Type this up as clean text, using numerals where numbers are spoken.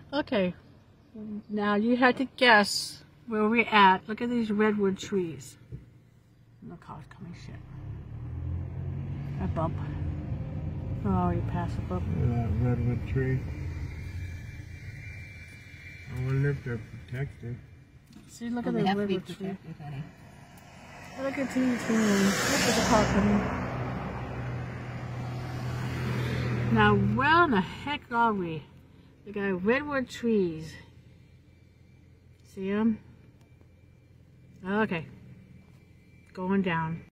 Okay, now you had to guess where we're at. Look at these redwood trees. The car's coming, shit. A bump. Oh, you passed a bump. That redwood tree. I wonder if they're protected. See, look at the redwood tree. Honey. Look at these things. Look at the car coming. Now, where in the heck are we? We got redwood trees. See them? Okay. Going down.